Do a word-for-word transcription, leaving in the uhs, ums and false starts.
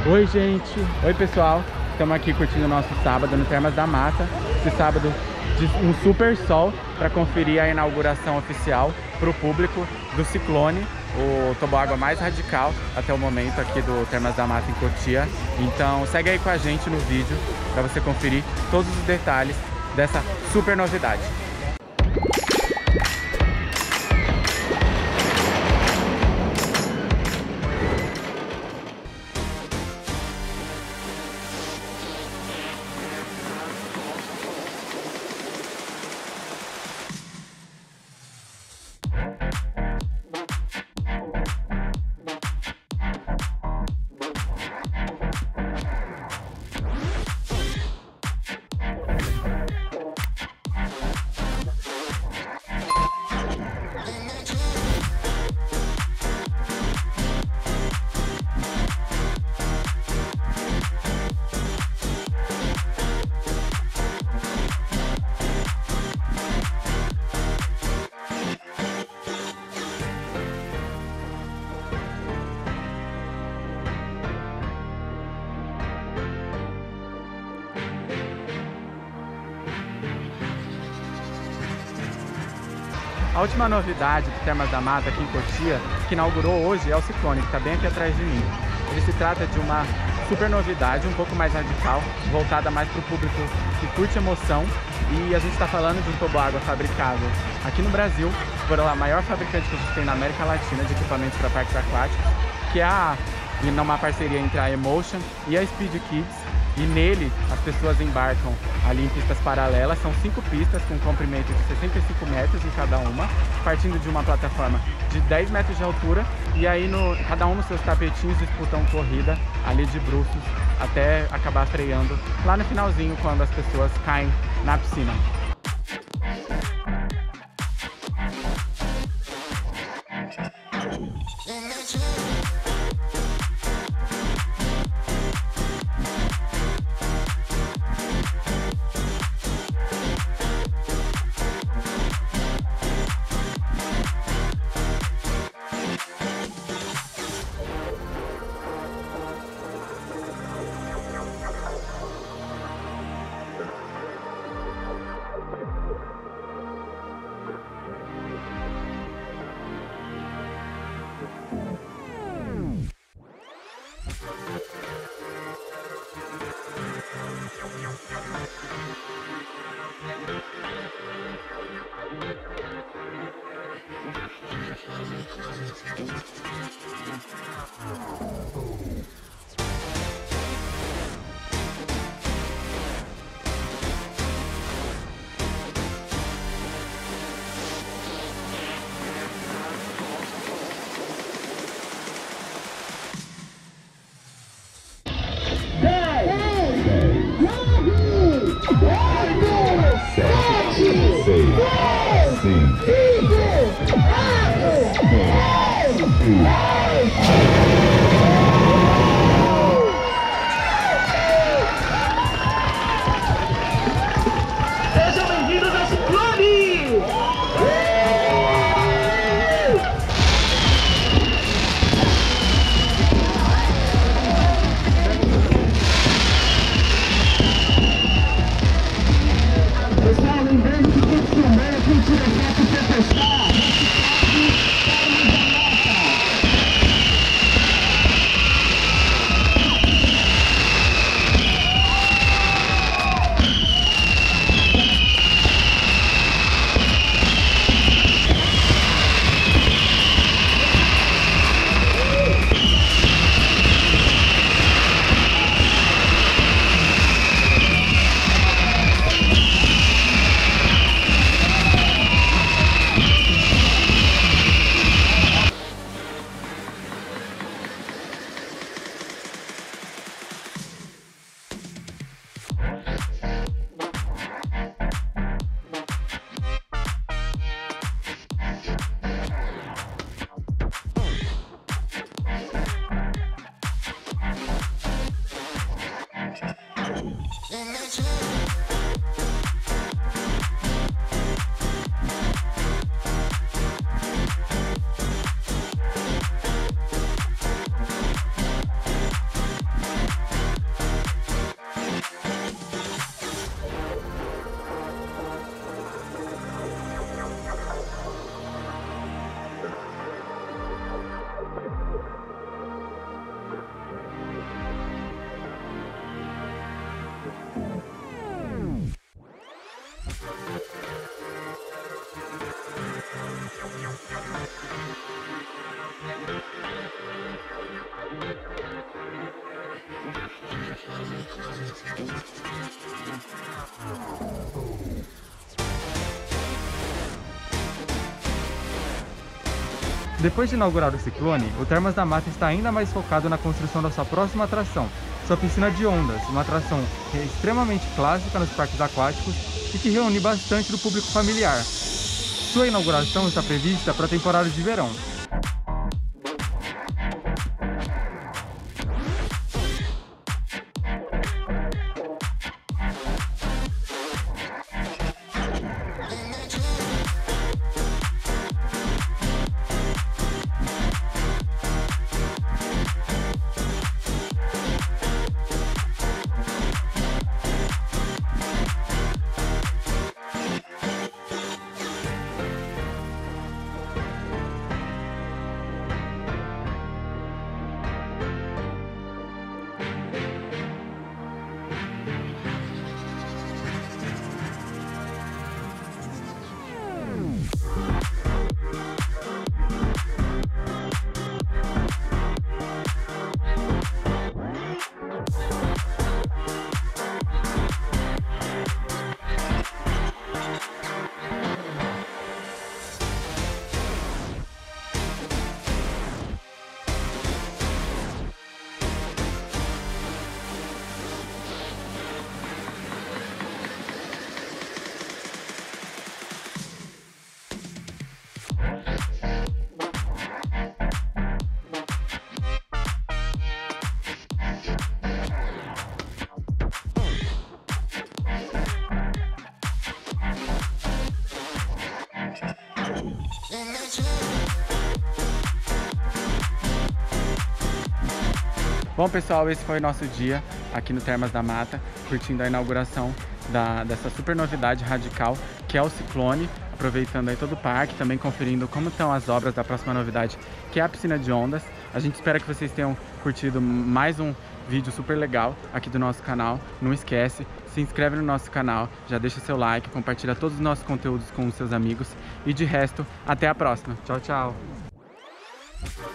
Oi, gente! Oi, pessoal! Estamos aqui curtindo o nosso sábado no Termas da Mata. Esse sábado de um super sol para conferir a inauguração oficial para o público do Ciclone, o toboágua mais radical até o momento aqui do Termas da Mata em Cotia. Então segue aí com a gente no vídeo para você conferir todos os detalhes dessa super novidade. A última novidade do Termas da Mata aqui em Cotia, que inaugurou hoje, é o Ciclone, que está bem aqui atrás de mim. Ele se trata de uma super novidade, um pouco mais radical, voltada mais para o público que curte emoção. E a gente está falando de um toboágua fabricado aqui no Brasil, por a maior fabricante que a gente tem na América Latina de equipamentos para parques aquáticos, que é a, uma parceria entre a Emotion e a Speed Kids. E nele as pessoas embarcam ali em pistas paralelas, são cinco pistas com um comprimento de sessenta e cinco metros em cada uma, partindo de uma plataforma de dez metros de altura, e aí no, cada um nos seus tapetinhos disputam corrida ali de bruços até acabar freando lá no finalzinho quando as pessoas caem na piscina. Sejam bem-vindos ao Ciclone! Pessoal, lembrando que tem que filmar, quem tira foto quer postar. Depois de inaugurar o Ciclone, o Termas da Mata está ainda mais focado na construção da sua próxima atração, sua piscina de ondas, uma atração extremamente clássica nos parques aquáticos e que reúne bastante do público familiar. Sua inauguração está prevista para a temporada de verão. Bom, pessoal, esse foi o nosso dia aqui no Termas da Mata, curtindo a inauguração da, dessa super novidade radical, que é o Ciclone, aproveitando aí todo o parque, também conferindo como estão as obras da próxima novidade, que é a piscina de ondas. A gente espera que vocês tenham curtido mais um vídeo super legal aqui do nosso canal. Não esquece, se inscreve no nosso canal, já deixa seu like, compartilha todos os nossos conteúdos com os seus amigos e de resto, até a próxima. Tchau, tchau!